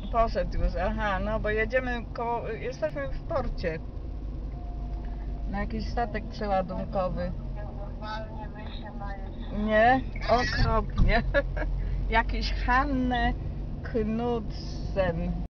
Poszedł już, aha, no bo jedziemy jesteśmy w porcie. Na jakiś statek przeładunkowy. Normalnie my się najeść. Nie? Okropnie. Jakiś Hanne Knudsen.